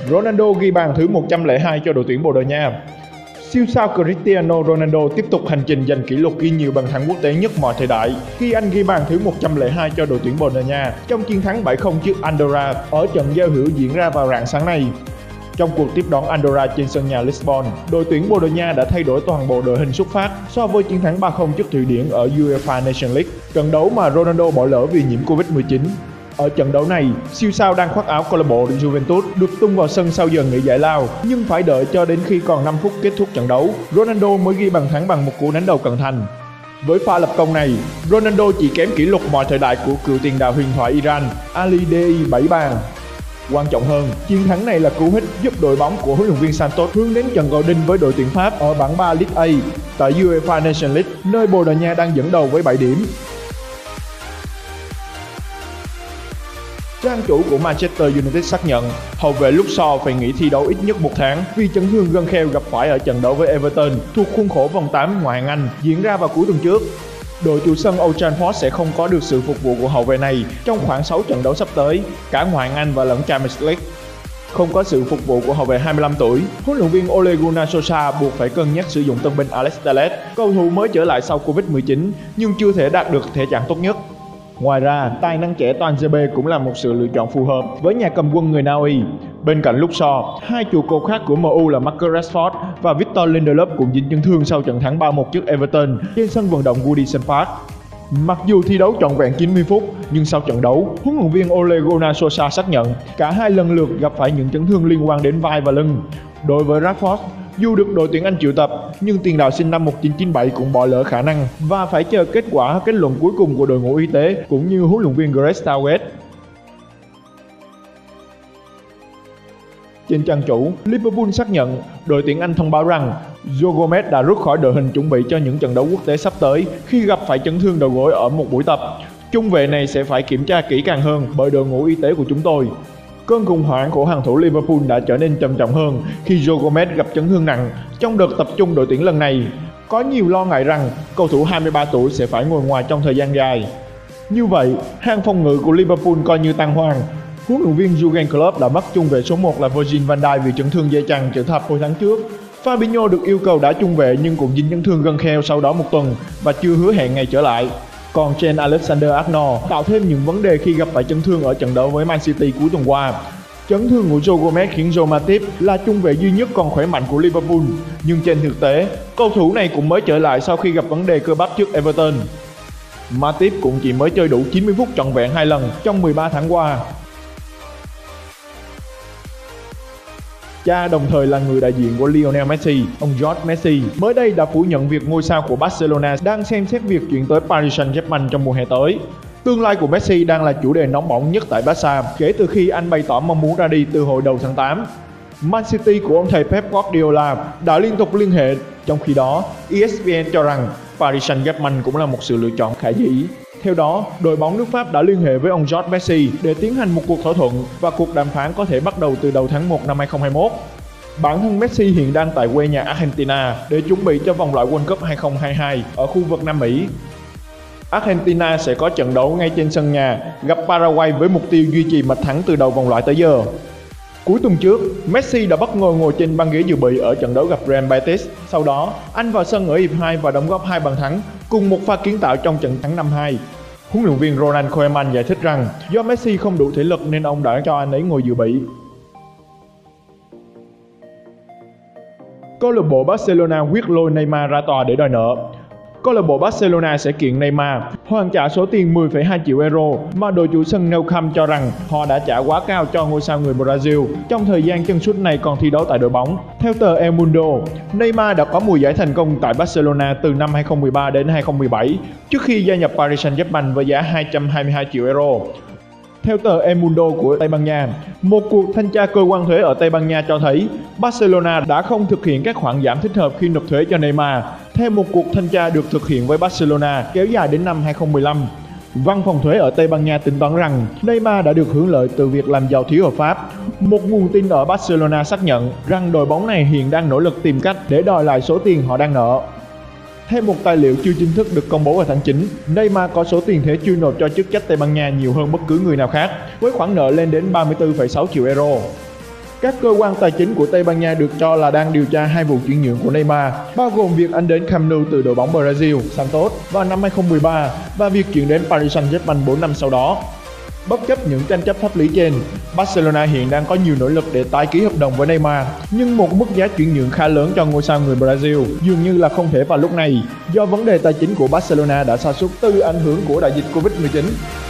Ronaldo ghi bàn thứ 102 cho đội tuyển Bồ Đào Nha. Siêu sao Cristiano Ronaldo tiếp tục hành trình giành kỷ lục ghi nhiều bàn thắng quốc tế nhất mọi thời đại khi anh ghi bàn thứ 102 cho đội tuyển Bồ Đào Nha trong chiến thắng 7-0 trước Andorra ở trận giao hữu diễn ra vào rạng sáng nay. Trong cuộc tiếp đón Andorra trên sân nhà Lisbon, đội tuyển Bồ Đào Nha đã thay đổi toàn bộ đội hình xuất phát so với chiến thắng 3-0 trước Thụy Điển ở UEFA Nations League, trận đấu mà Ronaldo bỏ lỡ vì nhiễm Covid-19. Ở trận đấu này, siêu sao đang khoác áo câu lạc bộ Juventus được tung vào sân sau giờ nghỉ giải lao, nhưng phải đợi cho đến khi còn 5 phút kết thúc trận đấu, Ronaldo mới ghi bàn thắng bằng một cú đánh đầu cận thành. Với pha lập công này, Ronaldo chỉ kém kỷ lục mọi thời đại của cựu tiền đạo huyền thoại Iran Ali Dei 7 bàn. Quan trọng hơn, chiến thắng này là cú hích giúp đội bóng của huấn luyện viên Santos hướng đến trận gọi đinh với đội tuyển Pháp ở bảng 3 League A tại UEFA Nations League, nơi Bồ Đào Nha đang dẫn đầu với 7 điểm. Trang chủ của Manchester United xác nhận hậu vệ Luke Shaw phải nghỉ thi đấu ít nhất 1 tháng vì chấn thương gân kheo gặp phải ở trận đấu với Everton thuộc khuôn khổ vòng 8 Ngoại hạng Anh diễn ra vào cuối tuần trước. Đội chủ sân Old Trafford sẽ không có được sự phục vụ của hậu vệ này trong khoảng 6 trận đấu sắp tới, cả Ngoại hạng Anh và lẫn Champions League. Không có sự phục vụ của hậu vệ 25 tuổi, huấn luyện viên Ole Gunnar Solskjaer buộc phải cân nhắc sử dụng tân binh Alex Telles, cầu thủ mới trở lại sau Covid-19 nhưng chưa thể đạt được thể trạng tốt nhất. Ngoài ra, tài năng trẻ Toan Zebe cũng là một sự lựa chọn phù hợp với nhà cầm quân người Na Uy. Bên cạnh Luke Shaw, hai trụ cột khác của MU là Marcus Rashford và Victor Lindelof cũng dính chấn thương sau trận thắng 3-1 trước Everton trên sân vận động Goodison Park. Mặc dù thi đấu trọn vẹn 90 phút, nhưng sau trận đấu, huấn luyện viên Ole Gunnar Solskjaer xác nhận cả hai lần lượt gặp phải những chấn thương liên quan đến vai và lưng. Đối với Rashford, dù được đội tuyển Anh triệu tập, nhưng tiền đạo sinh năm 1997 cũng bỏ lỡ khả năng và phải chờ kết luận cuối cùng của đội ngũ y tế cũng như huấn luyện viên Gareth Southgate. Trên trang chủ, Liverpool xác nhận đội tuyển Anh thông báo rằng Joe Gomez đã rút khỏi đội hình chuẩn bị cho những trận đấu quốc tế sắp tới khi gặp phải chấn thương đầu gối ở một buổi tập. Trung vệ này sẽ phải kiểm tra kỹ càng hơn bởi đội ngũ y tế của chúng tôi. Cơn khủng hoảng của hàng thủ Liverpool đã trở nên trầm trọng hơn khi Joe Gomez gặp chấn thương nặng trong đợt tập trung đội tuyển lần này. Có nhiều lo ngại rằng cầu thủ 23 tuổi sẽ phải ngồi ngoài trong thời gian dài. Như vậy, hàng phòng ngự của Liverpool coi như tan hoang. Huấn luyện viên Jurgen Klopp đã mất trung vệ số 1 là Virgil van Dijk vì chấn thương dây chằng trở thập hồi tháng trước. Fabinho được yêu cầu đá trung vệ nhưng cũng dính chấn thương gân kheo sau đó một tuần và chưa hứa hẹn ngày trở lại. Còn Trent Alexander-Arnold tạo thêm những vấn đề khi gặp phải chấn thương ở trận đấu với Man City cuối tuần qua. Chấn thương của Joe Gomez khiến Joe Matip là trung vệ duy nhất còn khỏe mạnh của Liverpool, nhưng trên thực tế, cầu thủ này cũng mới trở lại sau khi gặp vấn đề cơ bắp trước Everton. Matip cũng chỉ mới chơi đủ 90 phút trọn vẹn 2 lần trong 13 tháng qua. Cha đồng thời là người đại diện của Lionel Messi, ông George Messi, mới đây đã phủ nhận việc ngôi sao của Barcelona đang xem xét việc chuyển tới Paris Saint-Germain trong mùa hè tới. Tương lai của Messi đang là chủ đề nóng bỏng nhất tại Barca kể từ khi anh bày tỏ mong muốn ra đi từ hồi đầu tháng 8. Man City của ông thầy Pep Guardiola đã liên tục liên hệ, trong khi đó ESPN cho rằng Paris Saint-Germain cũng là một sự lựa chọn khả dĩ. Theo đó, đội bóng nước Pháp đã liên hệ với ông George Messi để tiến hành một cuộc thỏa thuận và cuộc đàm phán có thể bắt đầu từ đầu tháng 1 năm 2021. Bản thân Messi hiện đang tại quê nhà Argentina để chuẩn bị cho vòng loại World Cup 2022 ở khu vực Nam Mỹ. Argentina sẽ có trận đấu ngay trên sân nhà gặp Paraguay với mục tiêu duy trì mạch thắng từ đầu vòng loại tới giờ. Cuối tuần trước, Messi đã bất ngờ ngồi trên băng ghế dự bị ở trận đấu gặp Real Betis. Sau đó, anh vào sân ở hiệp 2 và đóng góp 2 bàn thắng cùng một pha kiến tạo trong trận thắng 5-2. Huấn luyện viên Ronald Koeman giải thích rằng do Messi không đủ thể lực nên ông đã cho anh ấy ngồi dự bị. Câu lạc bộ Barcelona quyết lôi Neymar ra tòa để đòi nợ. Câu lạc bộ Barcelona sẽ kiện Neymar hoàn trả số tiền 10,2 triệu euro mà đội chủ sân Nou Camp cho rằng họ đã trả quá cao cho ngôi sao người Brazil trong thời gian chân sút này còn thi đấu tại đội bóng. Theo tờ El Mundo, Neymar đã có mùa giải thành công tại Barcelona từ năm 2013 đến 2017 trước khi gia nhập Paris Saint-Germain với giá 222 triệu euro. Theo tờ El Mundo của Tây Ban Nha, một cuộc thanh tra cơ quan thuế ở Tây Ban Nha cho thấy Barcelona đã không thực hiện các khoản giảm thích hợp khi nộp thuế cho Neymar. Theo một cuộc thanh tra được thực hiện với Barcelona kéo dài đến năm 2015, Văn phòng thuế ở Tây Ban Nha tính toán rằng Neymar đã được hưởng lợi từ việc làm giàu thiếu hợp pháp. Một nguồn tin ở Barcelona xác nhận rằng đội bóng này hiện đang nỗ lực tìm cách để đòi lại số tiền họ đang nợ. Theo một tài liệu chưa chính thức được công bố vào tháng 9, Neymar có số tiền thuế chưa nộp cho chức trách Tây Ban Nha nhiều hơn bất cứ người nào khác, với khoản nợ lên đến 34,6 triệu euro. Các cơ quan tài chính của Tây Ban Nha được cho là đang điều tra 2 vụ chuyển nhượng của Neymar, bao gồm việc anh đến Camp Nou từ đội bóng Brazil Santos vào năm 2013 và việc chuyển đến Paris Saint-Germain 4 năm sau đó. Bất chấp những tranh chấp pháp lý trên, Barcelona hiện đang có nhiều nỗ lực để tái ký hợp đồng với Neymar, nhưng một mức giá chuyển nhượng khá lớn cho ngôi sao người Brazil dường như là không thể vào lúc này do vấn đề tài chính của Barcelona đã sa sút từ ảnh hưởng của đại dịch Covid-19.